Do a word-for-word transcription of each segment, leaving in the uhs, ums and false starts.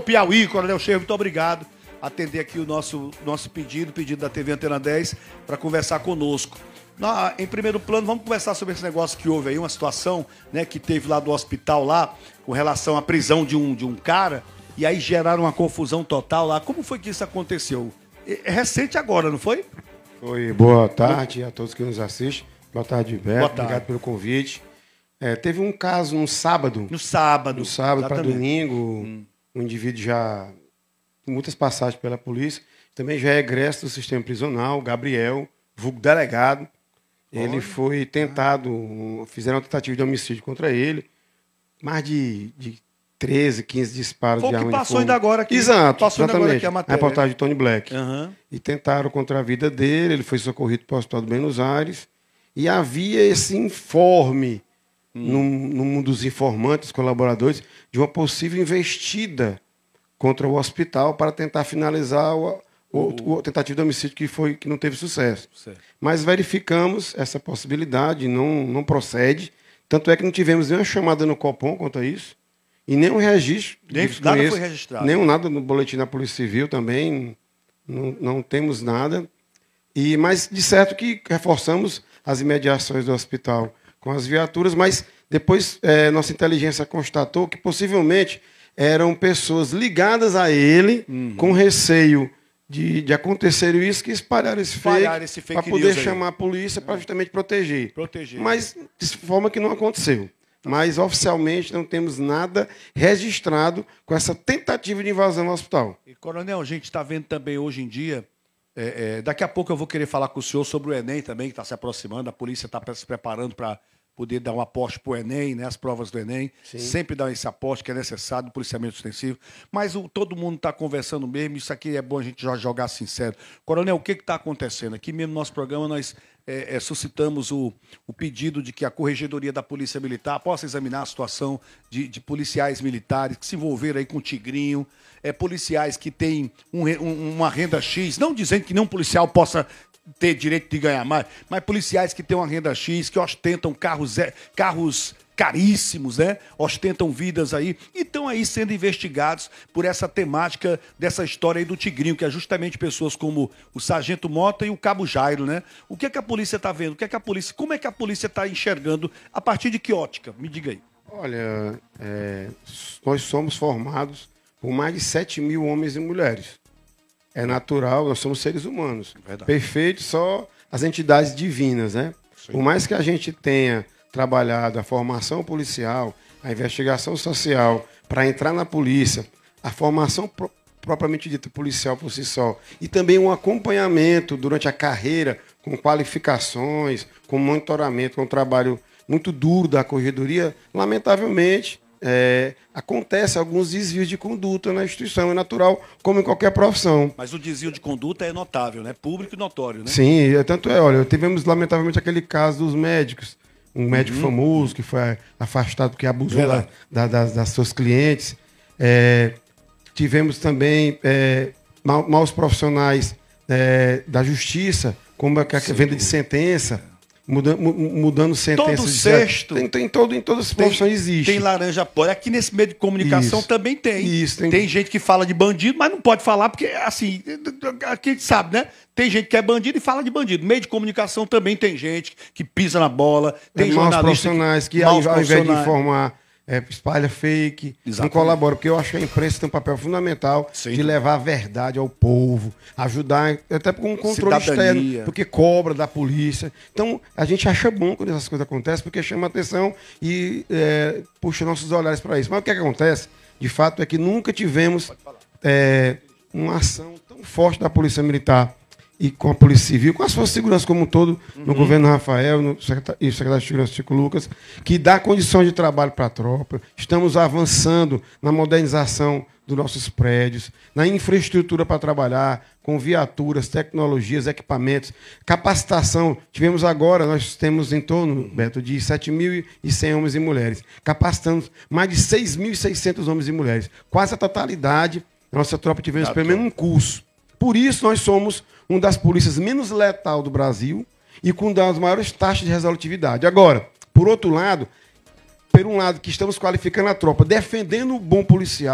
Piauí, Coronel Cheiro, muito obrigado. Atender aqui o nosso, nosso pedido, pedido da T V Antena dez, para conversar conosco. Na, em primeiro plano, vamos conversar sobre esse negócio que houve aí, uma situação, né, que teve lá do hospital lá, com relação à prisão de um, de um cara, e aí geraram uma confusão total lá. Como foi que isso aconteceu? É recente agora, não foi? Foi. Boa tarde a todos que nos assistem. Boa tarde, Beto. Boa tarde. Obrigado pelo convite. É, teve um caso no sábado. No sábado. No sábado para domingo, hum. um indivíduo já com muitas passagens pela polícia, também já é egresso do sistema prisional, Gabriel, vulgo delegado. Ele foi tentado, fizeram uma tentativa de homicídio contra ele, mais de, de treze, quinze disparos foi de arma de fogo. Foi o que passou ainda agora aqui. Exato, passou exatamente. Ainda agora aqui a matéria. A reportagem de Tony Black. Uhum. E tentaram contra a vida dele, ele foi socorrido para o Hospital do Buenos Aires, e havia esse informe, hum. no, no mundo dos informantes, colaboradores, de uma possível investida contra o hospital para tentar finalizar o... O, o tentativa de homicídio que, foi, que não teve sucesso. Certo. Mas verificamos essa possibilidade, não, não procede. Tanto é que não tivemos nenhuma chamada no Copom quanto a isso. E nenhum registro. Nem, nada conheço, foi registrado. Nenhum nada no boletim da Polícia Civil também. Não, não temos nada. E, mas, de certo, que reforçamos as imediações do hospital com as viaturas, mas depois é, nossa inteligência constatou que possivelmente eram pessoas ligadas a ele, uhum. com receio De, de acontecer isso, que espalharam esse Espalhar fake, esse fake para poder news chamar aí. a polícia para justamente proteger. proteger. Mas de forma que não aconteceu. Mas oficialmente não temos nada registrado com essa tentativa de invasão ao hospital. E, Coronel, a gente está vendo também hoje em dia, é, é, daqui a pouco eu vou querer falar com o senhor sobre o Enem também, que está se aproximando, a polícia está se preparando para poder dar um aporte para o Enem, né, as provas do Enem, Sim. sempre dar esse aporte que é necessário, do policiamento extensivo. Mas o, todo mundo está conversando mesmo, isso aqui é bom a gente já jogar sincero. Coronel, o que está acontecendo? Aqui mesmo no nosso programa nós é, é, suscitamos o, o pedido de que a Corregedoria da Polícia Militar possa examinar a situação de, de policiais militares que se envolveram aí com o Tigrinho, é, policiais que têm um, um, uma renda X, não dizendo que nenhum policial possa ter direito de ganhar mais, mas policiais que têm uma renda X, que ostentam carros, carros caríssimos, né? Ostentam vidas aí, e estão aí sendo investigados por essa temática dessa história aí do Tigrinho, que é justamente pessoas como o Sargento Mota e o Cabo Jairo, né? O que é que a polícia está vendo? O que é que a polícia, como é que a polícia está enxergando? A partir de que ótica? Me diga aí. Olha, é, nós somos formados por mais de sete mil homens e mulheres. É natural, nós somos seres humanos. Verdade. Perfeito, só as entidades divinas, né? Sim. Por mais que a gente tenha trabalhado a formação policial, a investigação social, para entrar na polícia, a formação pro, propriamente dita policial por si só, e também um acompanhamento durante a carreira, com qualificações, com monitoramento, com um trabalho muito duro da corregedoria, lamentavelmente, É, acontece alguns desvios de conduta na instituição, é natural, como em qualquer profissão. Mas o desvio de conduta é notável, né? Público e notório, né? Sim, tanto é, olha, tivemos lamentavelmente aquele caso dos médicos, um médico uhum. famoso que foi afastado porque abusou da, da, das, das suas clientes. É, tivemos também é, ma, maus profissionais é, da justiça, como a, a venda de sentença. Mudando, mudando sentenças. Todo sexto. Tem, tem todo, em todas as profissões existe. Tem laranja pó. Aqui nesse meio de comunicação Isso. também tem. Isso, tem. Tem gente que fala de bandido, mas não pode falar, porque, assim, aqui a gente sabe, né? Tem gente que é bandido e fala de bandido. Meio de comunicação também tem gente que pisa na bola. Tem é, jornalistas profissionais que, que ao invés de informar, é, espalha fake, Exatamente. não colabora. Porque eu acho que a imprensa tem um papel fundamental Sim. de levar a verdade ao povo, ajudar, até com um controle Cidadania. externo, porque cobra da polícia. Então, a gente acha bom quando essas coisas acontecem, porque chama atenção e é, puxa nossos olhares para isso. Mas o que, é que acontece, de fato, é que nunca tivemos é, uma ação tão forte da Polícia Militar e com a Polícia Civil, com as forças de segurança como um todo, uhum. no governo Rafael no secretário, e o secretário de Segurança Chico Lucas, que dá condições de trabalho para a tropa. Estamos avançando na modernização dos nossos prédios, na infraestrutura para trabalhar, com viaturas, tecnologias, equipamentos, capacitação. Tivemos agora, nós temos em torno, Beto, de sete mil e cem homens e mulheres. Capacitamos mais de seis mil e seiscentos homens e mulheres. Quase a totalidade da nossa tropa tivemos pelo menos um curso. Por isso, nós somos uma das polícias menos letal do Brasil e com uma das maiores taxas de resolutividade. Agora, por outro lado, por um lado que estamos qualificando a tropa, defendendo o bom policial,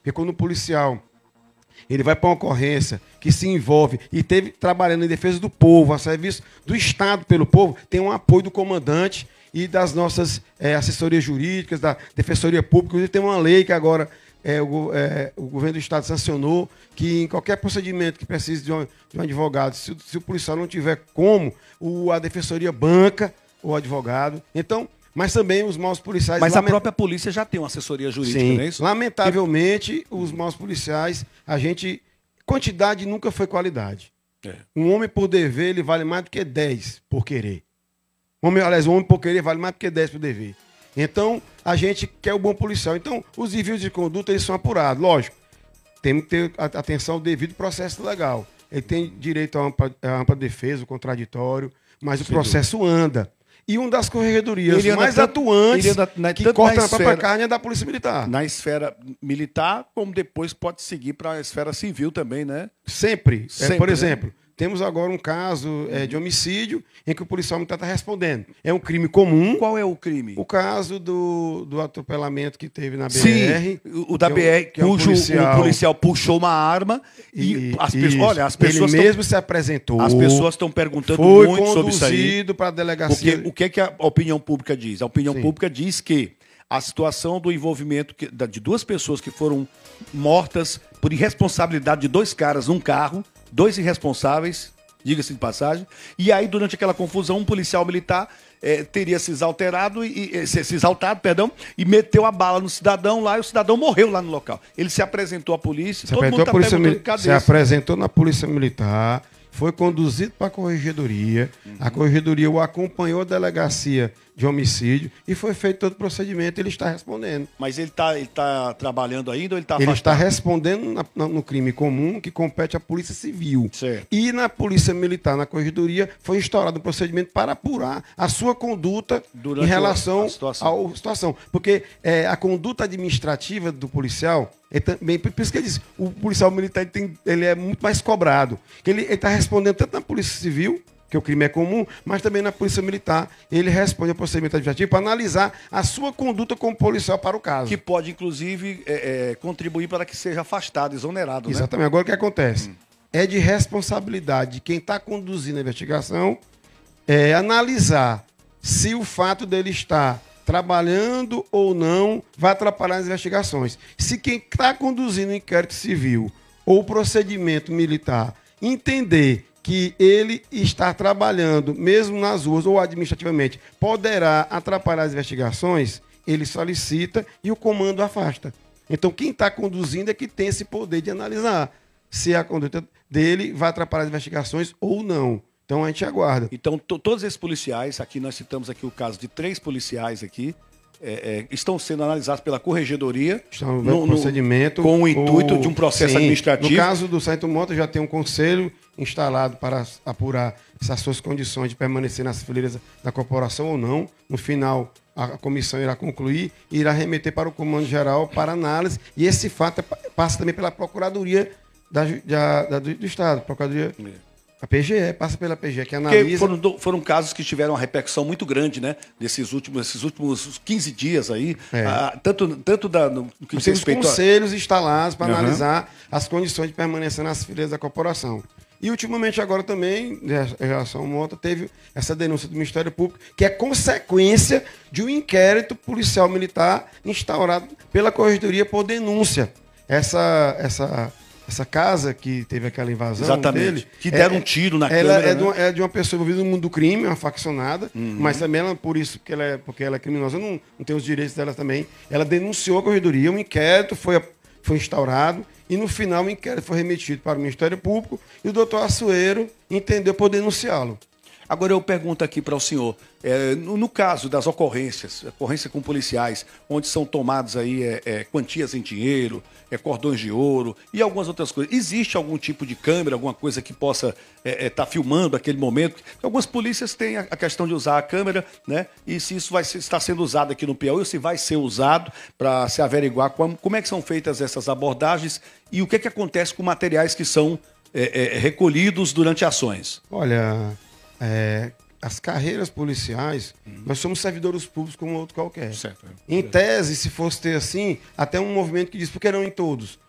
Porque quando o policial ele vai para uma ocorrência que se envolve e teve trabalhando em defesa do povo, a serviço do Estado pelo povo, tem um apoio do comandante e das nossas é, assessorias jurídicas, da Defensoria Pública. Inclusive tem uma lei que agora é, o, é, o governo do Estado sancionou, que em qualquer procedimento que precise de um, de um advogado, se, se o policial não tiver como, o, a Defensoria banca o advogado. Então, mas também os maus policiais... Mas lament... a própria polícia já tem uma assessoria jurídica, Sim, não é isso? Lamentavelmente, os maus policiais, a gente... Quantidade nunca foi qualidade. É. Um homem por dever, ele vale mais do que dez por querer. Um homem, aliás, um homem por querer vale mais do que dez por dever. Então, a gente quer o bom policial. Então, os desvios de conduta, eles são apurados. Lógico, temos que ter atenção ao devido processo legal. Ele tem direito à ampla, à ampla defesa, o contraditório, mas Sim, o processo dúvida. anda. E uma das corregedorias mais tanto, atuantes anda, na, que corta na, na própria esfera, carne é da Polícia Militar. Na esfera militar, como depois pode seguir para a esfera civil também, né? Sempre. Sempre é, por exemplo, né? Temos agora um caso é, de homicídio em que o policial militar está respondendo. É um crime comum. Qual é o crime? O caso do, do atropelamento que teve na B R. Sim, o da B R, que é um, cujo que é um policial... o policial puxou uma arma e, e as pessoas... Olha, as pessoas Ele tão, mesmo se apresentou. As pessoas estão perguntando muito sobre isso aí. Foi conduzido para a delegacia. Porque, o que, é que a opinião pública diz? A opinião Sim. pública diz que a situação do envolvimento de duas pessoas que foram mortas por irresponsabilidade de dois caras num carro, dois irresponsáveis... diga-se de passagem, e aí durante aquela confusão um policial militar eh, teria se exalterado e, e se, se exaltado, perdão, e meteu a bala no cidadão lá e o cidadão morreu lá no local. Ele se apresentou à polícia, se todo mundo está perguntando cadê Se apresentou na Polícia Militar, foi conduzido para a corregedoria, uhum. a corregedoria o acompanhou à delegacia de homicídio e foi feito todo o procedimento, ele está respondendo. Mas ele está ele tá trabalhando ainda ou ele está afastado? Ele está respondendo na, na, no crime comum que compete à Polícia Civil. Certo. E na Polícia Militar, na corregedoria, foi instaurado um procedimento para apurar a sua conduta Durante em relação à situação. situação. Porque é, a conduta administrativa do policial, é também, por isso que ele diz, o policial militar ele, tem, ele é muito mais cobrado. Ele está respondendo tanto na Polícia Civil, que o crime é comum, mas também na Polícia Militar. Ele responde ao procedimento administrativo para analisar a sua conduta como policial para o caso. Que pode, inclusive, é, é, contribuir para que seja afastado, exonerado. Exatamente. Né? Agora, o que acontece? Hum. É de responsabilidade de quem está conduzindo a investigação é, analisar se o fato dele estar trabalhando ou não vai atrapalhar as investigações. Se quem está conduzindo o inquérito civil ou o procedimento militar entender que ele está trabalhando, mesmo nas ruas ou administrativamente, poderá atrapalhar as investigações, ele solicita e o comando afasta. Então, quem está conduzindo é que tem esse poder de analisar se a conduta dele vai atrapalhar as investigações ou não. Então, a gente aguarda. Então, todos esses policiais, aqui nós citamos aqui o caso de três policiais aqui, É, é, estão sendo analisados pela corregedoria estão no, no procedimento com o intuito o, de um processo sim, administrativo. No caso do Sargento Mota, já tem um conselho instalado para apurar se as suas condições de permanecer nas fileiras da corporação ou não. No final, a comissão irá concluir e irá remeter para o Comando Geral para análise. E esse fato passa também pela Procuradoria da, da, da, do, do Estado, Procuradoria... É. A P G E, passa pela P G E, que analisa... Foram, foram casos que tiveram uma repercussão muito grande, né? Nesses últimos, esses últimos quinze dias aí. É. Ah, tanto, tanto da, no que diz respeito a... conselhos instalados para uhum. analisar as condições de permanência nas fileiras da corporação. E, ultimamente, agora também, em relação ao Mota, teve essa denúncia do Ministério Público, que é consequência de um inquérito policial militar instaurado pela Corregedoria por denúncia. Essa... essa Essa casa que teve aquela invasão Exatamente. dele... Que deram é, um tiro na ela câmera, é, né? de uma, é de uma pessoa envolvida no mundo do crime, uma faccionada, uhum. mas também ela, por isso, porque ela é, porque ela é criminosa, não, não tem os direitos dela também. Ela denunciou a corregedoria, um inquérito foi, foi instaurado e, no final, o inquérito foi remetido para o Ministério Público e o doutor Assuero entendeu por denunciá-lo. Agora eu pergunto aqui para o senhor, é, no, no caso das ocorrências, ocorrência com policiais, onde são tomadas aí é, é, quantias em dinheiro, é, cordões de ouro e algumas outras coisas, existe algum tipo de câmera, alguma coisa que possa estar é, é, tá filmando aquele momento? Algumas polícias têm a, a questão de usar a câmera, né? E se isso vai ser, está sendo usado aqui no Piauí, ou se vai ser usado para se averiguar como, como é que são feitas essas abordagens e o que, é que acontece com materiais que são é, é, recolhidos durante ações? Olha... É, as carreiras policiais, uhum. nós somos servidores públicos como outro qualquer. Certo. Em tese, se fosse ter assim, até um movimento que diz, por que não em todos?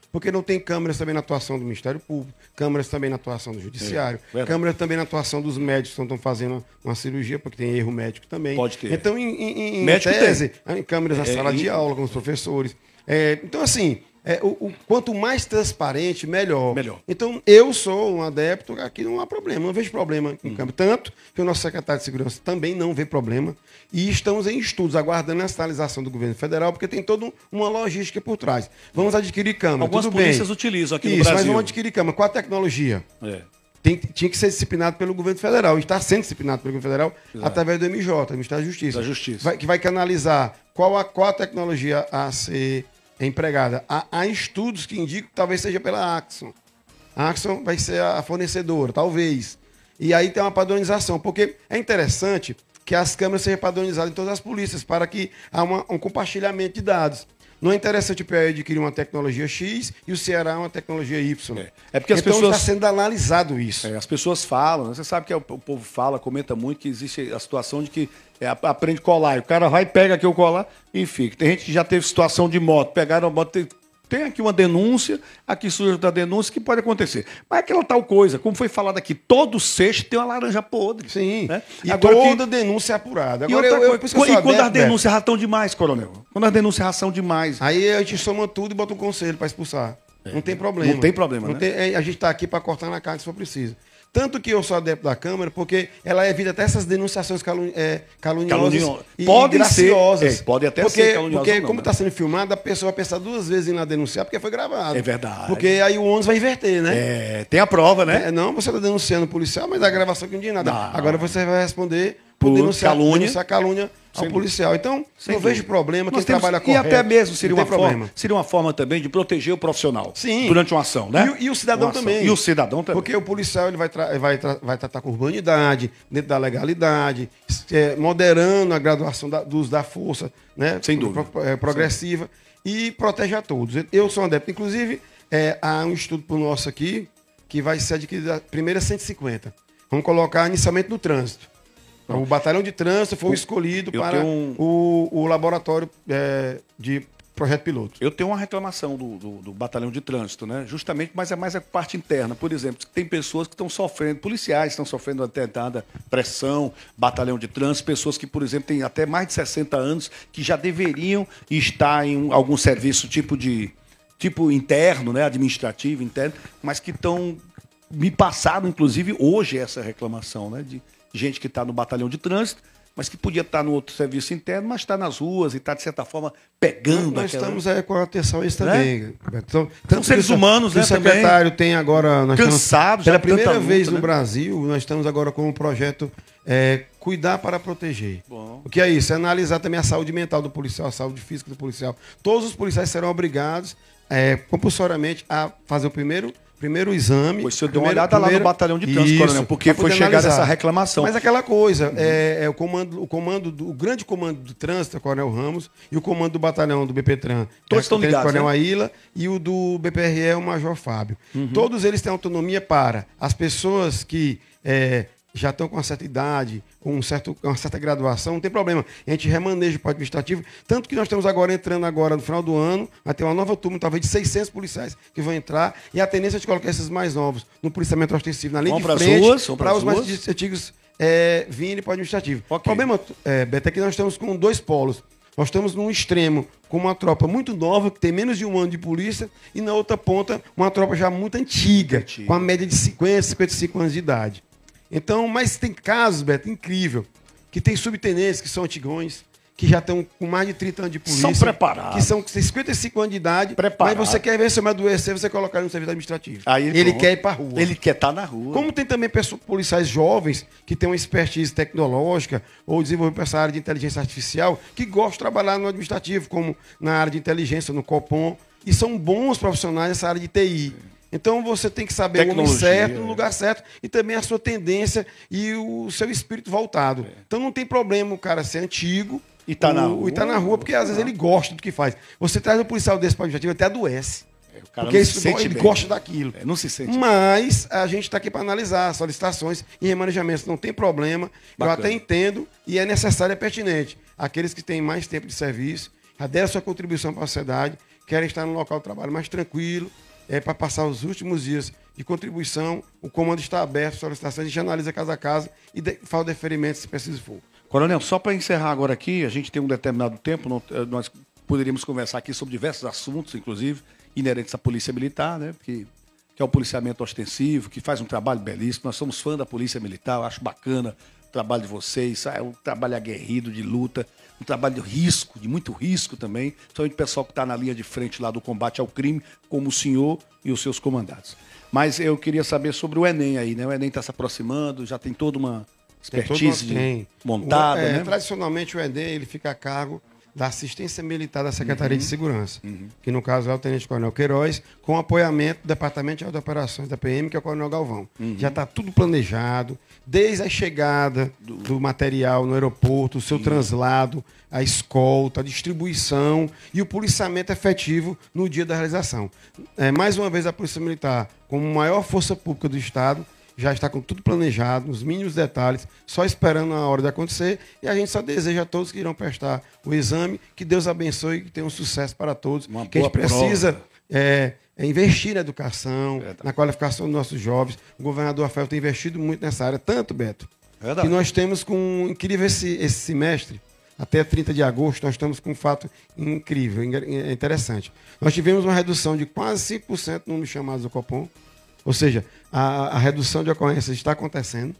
Porque não tem câmeras também na atuação do Ministério Público, câmeras também na atuação do Judiciário, é, câmeras também na atuação dos médicos que estão fazendo uma cirurgia, porque tem erro médico também. Pode ter. Então, em, em, em médico tese, tem. em câmeras na é, sala em... de aula com os professores. É, então, assim, é, o, o, quanto mais transparente, melhor. melhor. Então, eu sou um adepto, aqui não há problema, não vejo problema em hum. câmera. Tanto que o nosso secretário de Segurança também não vê problema. E estamos em estudos, aguardando a sinalização do governo federal, porque tem toda uma logística por trás. Vamos adquirir câmera. Algumas tudo polícias bem. utilizam aqui Isso, no Brasil. Mas vamos adquirir câmera. Qual a tecnologia? É. Tem, tinha que ser disciplinado pelo governo federal. E está sendo disciplinado pelo governo federal Exato. através do M J, do Ministério da Justiça. Da Justiça. Vai, que vai canalizar qual a, qual a tecnologia a ser empregada. Há, há estudos que indicam que talvez seja pela Axon. A Axon vai ser a fornecedora, talvez. E aí tem uma padronização, porque é interessante que as câmeras sejam padronizadas em todas as polícias, para que há uma, um compartilhamento de dados. Não é interessante o P A adquirir uma tecnologia X e o Ceará uma tecnologia Y. É, é porque as então pessoas... está sendo analisado isso. É, as pessoas falam, você sabe que o povo fala, comenta muito, que existe a situação de que é, aprende a colar. E o cara vai, pega aqui o colar e fica. Tem gente que já teve situação de moto, pegaram a moto... Tem... Tem aqui uma denúncia, aqui surge a denúncia, que pode acontecer. Mas é aquela tal coisa, como foi falado aqui, todo seixo tem uma laranja podre. Sim, né? E agora toda que... denúncia é apurada. Agora, e, eu, eu, eu, eu e quando as denúncias já estão demais, coronel? Quando as denúncias já são demais... Aí a gente soma tudo e bota um conselho para expulsar. É, não tem problema. Não tem problema, não né? Tem, a gente está aqui para cortar na carne se for preciso. Tanto que eu sou adepto da Câmara, porque ela evita até essas denunciações calun é, caluniosas Calunio... e podem graciosas. Ser, é, pode até porque, ser caluniosas. Porque, não, como está né? sendo filmado, a pessoa vai pensar duas vezes em lá denunciar, porque foi gravado. É verdade. Porque aí o ônus vai inverter, né? É, tem a prova, né? É, não, você está denunciando o policial, mas a gravação que não diz nada. Não. Agora você vai responder por, por denunciar, calúnia. denunciar calúnia ao Sem policial. Então, Sem não dúvida. vejo problema, quem Nós temos, trabalha e correto. E até mesmo seria uma, problema. forma, seria uma forma também de proteger o profissional. Sim. Durante uma ação, né? E, e o cidadão também. E o cidadão também. Porque o policial ele vai, tra vai, tra vai tratar com urbanidade, dentro da legalidade, é, moderando a graduação da, do uso da força, né? Sem dúvida. Pro, é, progressiva, Sim. e protege a todos. Eu sou um adepto. Inclusive, é, há um estudo pro nosso aqui que vai ser adquirido a primeira cento e cinquenta. Vamos colocar inicialmente no trânsito. O batalhão de trânsito foi o escolhido eu para um... o, o laboratório é, de projeto piloto. Eu tenho uma reclamação do, do, do batalhão de trânsito, né? Justamente, mas é mais a parte interna. Por exemplo, tem pessoas que estão sofrendo, policiais estão sofrendo atendada pressão, batalhão de trânsito, pessoas que, por exemplo, têm até mais de sessenta anos, que já deveriam estar em um, algum serviço tipo de tipo interno, né? Administrativo, interno, mas que estão... Me passaram, inclusive, hoje essa reclamação, né? De gente que está no batalhão de trânsito, mas que podia estar no outro serviço interno, mas está nas ruas e está, de certa forma, pegando... Nós aquela... estamos é, com atenção a isso também. Né? Então, São seres humanos, né? O secretário também tem agora... Nós cansados. Pela primeira luta, vez no né? Brasil, nós estamos agora com um projeto é, Cuidar para Proteger. Bom. O que é isso? É analisar também a saúde mental do policial, a saúde física do policial. Todos os policiais serão obrigados, é, compulsoriamente, a fazer o primeiro... Primeiro exame. Pois você deu uma olhada lá no batalhão de trânsito, coronel, porque foi chegada essa reclamação. Mas aquela coisa, uhum. é, é o comando, o comando do, o grande comando do trânsito, o Coronel Ramos, e o comando do batalhão do B P Tran, todos estão ligados, o Coronel né? Aila, e o do B P R E, o Major Fábio. Uhum. Todos eles têm autonomia para as pessoas que é, já estão com uma certa idade, um certo, uma certa graduação, não tem problema. A gente remaneja o administrativo, tanto que nós estamos agora entrando agora no final do ano, vai ter uma nova turma, talvez de seiscentos policiais que vão entrar, e a tendência é de colocar esses mais novos no policiamento ostensivo, na linha vamos de frente, ruas, para os mais antigos é, virem para o administrativo. Okay. O problema, é, Beto, é que nós estamos com dois polos. Nós estamos num extremo com uma tropa muito nova, que tem menos de um ano de polícia, e na outra ponta, uma tropa já muito antiga, antiga. com a média de cinquenta, cinquenta e cinco anos de idade. Então, mas tem casos, Beto, incrível, que tem subtenentes que são antigões, que já estão com mais de trinta anos de polícia. São preparados. Que são cinquenta e cinco anos de idade. Preparados. Mas você quer ver se me adoecer, você colocar no serviço administrativo. Aí, ele pronto. quer ir para a rua. Ele quer estar tá na rua. Como tem também pessoas, policiais jovens que têm uma expertise tecnológica ou desenvolver essa área de inteligência artificial, que gostam de trabalhar no administrativo, como na área de inteligência, no Copom, e são bons profissionais nessa área de T I. Então você tem que saber Tecnologia, o homem certo, no lugar certo, e também a sua tendência e o seu espírito voltado. É. Então não tem problema o cara ser antigo e tá na rua, e tá na rua porque às vezes ele gosta do que faz. Você traz um policial desse para o administrativo, até adoece. É, o cara porque não isso, se sente ele bem. gosta daquilo. É, não se sente Mas a gente está aqui para analisar solicitações e remanejamentos. Não tem problema. Bacana. Eu até entendo e é necessário, é pertinente. Aqueles que têm mais tempo de serviço, já deram sua contribuição para a sociedade, querem estar no local de trabalho mais tranquilo, é, para passar os últimos dias de contribuição. O comando está aberto, solicitações, a gente analisa casa a casa e de, faz o deferimento se preciso for. Coronel, só para encerrar agora aqui, a gente tem um determinado tempo, não, nós poderíamos conversar aqui sobre diversos assuntos, inclusive inerentes à Polícia Militar, né? Que, que é o policiamento ostensivo, que faz um trabalho belíssimo. Nós somos fã da Polícia Militar, eu acho bacana o trabalho de vocês, é um trabalho aguerrido, de luta, um trabalho de risco, de muito risco também, principalmente o pessoal que está na linha de frente lá do combate ao crime, como o senhor e os seus comandados. Mas eu queria saber sobre o Enem aí, né? O Enem está se aproximando, já tem toda uma expertise tem montada, o, é, né? Tradicionalmente o Enem ele fica a cargo da assistência militar da Secretaria uhum. de Segurança, uhum. que no caso é o Tenente Coronel Queiroz, com apoiamento do Departamento de Operações da P M, que é o Coronel Galvão. Uhum. Já está tudo planejado, desde a chegada do, do material no aeroporto, o seu uhum. translado, a escolta, a distribuição e o policiamento efetivo no dia da realização. É, mais uma vez, a Polícia Militar, como maior força pública do Estado, já está com tudo planejado, nos mínimos detalhes, só esperando a hora de acontecer. E a gente só deseja a todos que irão prestar o exame, que Deus abençoe e que tenha um sucesso para todos. Uma que a gente precisa é, é investir na educação, Verdade. na qualificação dos nossos jovens. O governador Rafael tem investido muito nessa área, tanto, Beto, Verdade. que nós temos com um incrível esse, esse semestre, até trinta de agosto, nós estamos com um fato incrível, interessante. Nós tivemos uma redução de quase cinco por cento no número de chamados do Copom. Ou seja, a, a redução de ocorrências está acontecendo,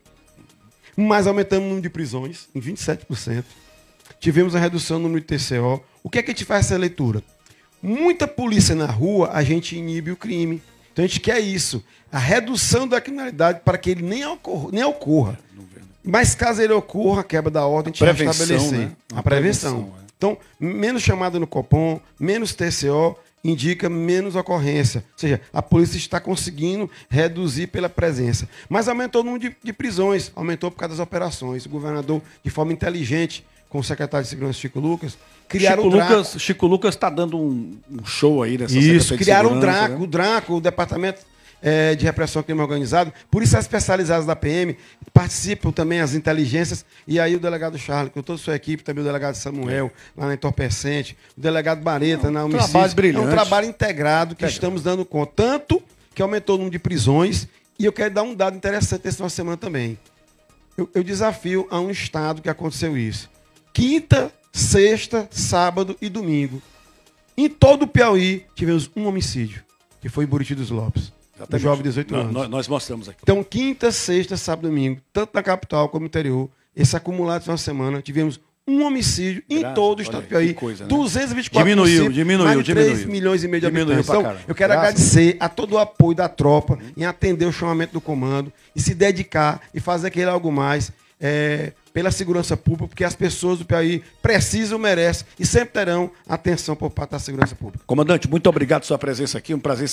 mas aumentamos o número de prisões em vinte e sete por cento. Tivemos a redução no número de T C O. O que é que a gente faz essa leitura? Muita polícia na rua, a gente inibe o crime. Então a gente quer isso, a redução da criminalidade para que ele nem ocorra. Nem ocorra. Mas caso ele ocorra, a quebra da ordem, a gente vai estabelecer né? a prevenção. prevenção é. Então, menos chamada no Copom, menos T C O, indica menos ocorrência. Ou seja, a polícia está conseguindo reduzir pela presença. Mas aumentou o número de, de prisões, aumentou por causa das operações. O governador, de forma inteligente, com o secretário de Segurança, Chico Lucas, criaram Chico o Draco. Lucas, Chico Lucas está dando um, um show aí nessa Isso, criaram o Draco, né? o Draco, o Departamento é, de Repressão ao Crime Organizado. Por isso, as especializadas da P M participam também as inteligências. E aí o delegado Charles, com toda a sua equipe, também o delegado Samuel, lá na Entorpecente, o delegado Bareta, na Homicídio. Trabalho brilhante. É um trabalho integrado que Legal. estamos dando conta. Tanto que aumentou o número de prisões. E eu quero dar um dado interessante essa uma semana também. Eu, eu desafio a um estado que aconteceu isso. Quinta, sexta, sábado e domingo. Em todo o Piauí, tivemos um homicídio, que foi em Buriti dos Lopes. Um jovem de dezoito anos. Nós, nós mostramos aqui. Então, quinta, sexta, sábado e domingo, tanto na capital como no interior, esse acumulado de uma semana, tivemos um homicídio Graças, em todo o estado do Piauí. Coisa, né? duzentos e vinte e quatro diminuiu, diminuiu, mais de diminuiu. três milhões e meio de diminuiu habitantes. Então, eu quero Graças. agradecer a todo o apoio da tropa uhum. em atender o chamamento do comando e se dedicar e fazer aquele algo mais é, pela segurança pública, porque as pessoas do Piauí precisam, merecem e sempre terão atenção por parte da segurança pública. Comandante, muito obrigado pela sua presença aqui, um prazer